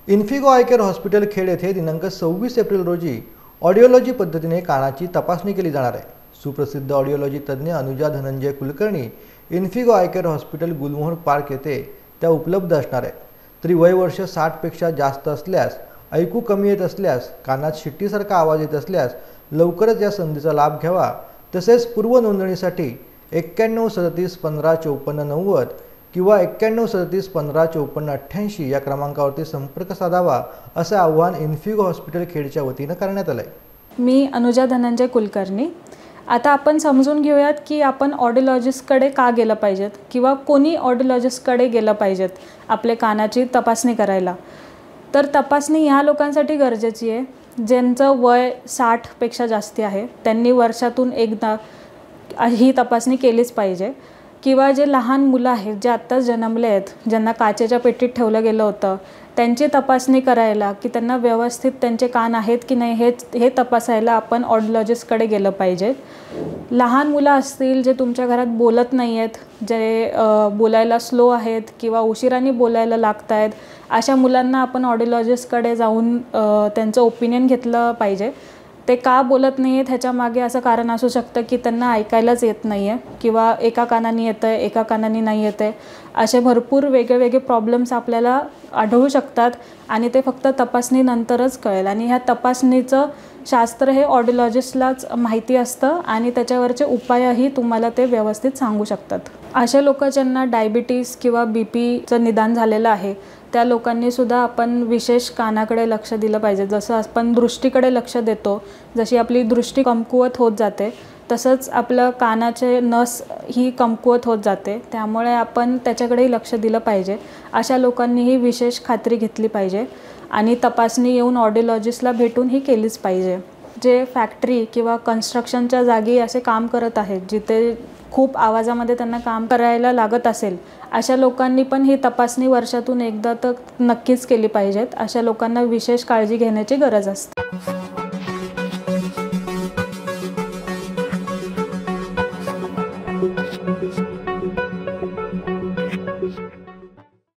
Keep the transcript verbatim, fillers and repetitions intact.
Infigo eye care hospital Khed येथे दिनांक सव्वीस एप्रिल रोजी ऑडिओलॉजी पद्धतीने कानाची तपासणी केली जाणार आहे। सुप्रसिद्ध ऑडिओलॉजी तज्ज्ञ Anuja Dhananjay Kulkarni Infigo eye care hospital Gulmohar park येथे त्या उपलब्ध असणार आहे। तरी वय वर्ष साठ पेक्षा जास्त असल्यास, ऐकू कमी येत असल्यास, कानात शिट्टीसारखा आवाज येत असल्यास लवकरच या संधीचा लाभ घ्यावा। तसेच पूर्व नोंदणीसाठी एक्क्याण्णव सदतीस पंधरा चौपन्न नव्वद किंवा एक्क्याण्णव सदतीस पंधरा चौपन्न अठ्ठ्याऐंशी या क्रमांकावरती संपर्क साधावा, असे आवाहन इन्फिगो हॉस्पिटल खेडच्या वतीने करण्यात आले आहे। मी अनुजा धनंजय कुलकर्णी। आता आपण समजून घेऊयात की आपण ऑडिओलॉजिस्टकडे का गेलं पाहिजेत किंवा कोणी ऑडिओलॉजिस्टकडे गेलं पाहिजेत आपले कानाची तपासणी करायला। तर तपासणी ह्या लोकांसाठी गरजेची आहे ज्यांचं वय साठ पेक्षा जास्त आहे, त्यांनी वर्षातून एकदा ही तपासणी केलीच पाहिजे। किंवा जे लहान मुलं आहेत जे आत्ताच जन्मले आहेत, ज्यांना काचेच्या पेटीत ठेवलं गेलं होतं, त्यांची तपासणी करायला की त्यांना व्यवस्थित त्यांचे कान आहेत की नाही हे हे तपासायला आपण ऑडिओलॉजिस्टकडे गेलं पाहिजे। लहान मुलं असतील जे तुमच्या घरात बोलत नाही आहेत, जे बोलायला स्लो आहेत किंवा उशिराने बोलायला लागत आहेत, अशा मुलांना आपण ऑडिओलॉजिस्टकडे जाऊन त्यांचं ओपिनियन घेतलं पाहिजे। ते का बोलत नाही आहेत ह्याच्या मागे असं कारण असू शकतं की त्यांना ऐकायलाच येत नाही आहे किंवा एका कानाने येतं आहे एका कानाने नाही येत आहे, असे भरपूर वेगळे वेगळे प्रॉब्लेम्स आपल्याला आढळू शकतात आणि ते फक्त तपासणीनंतरच कळेल। आणि ह्या तपासणीचं शास्त्र हे ऑडिओलॉजिस्टलाच माहिती असतं आणि त्याच्यावरचे उपायही तुम्हाला ते व्यवस्थित सांगू शकतात। असे लोक ज्यांना डायबिटीज किंवा बी पीचं निदान झालेलं आहे त्या लोकांनी सुद्धा आपण विशेष कानाकडे लक्ष दिलं पाहिजे। जसं आपण दृष्टीकडे लक्ष देतो, जशी आपली दृष्टी कमकुवत होत जाते तसंच आपलं कानाचे नस ही कमकुवत होत जाते, त्यामुळे आपण त्याच्याकडेही लक्ष दिलं पाहिजे। अशा लोकांनीही विशेष खात्री घेतली पाहिजे आणि तपासणी येऊन ऑडिओलॉजिस्टला भेटून ही केलीच पाहिजे। जे फॅक्टरी किंवा कन्स्ट्रक्शनच्या जागी असे काम करत आहेत जिथे खूप आवाजामध्ये त्यांना काम करायला लागत असेल, अशा लोकांनी पण ही तपासणी वर्षातून एकदा तर नक्कीच केली पाहिजेत। अशा लोकांना विशेष काळजी घेण्याची गरज असते।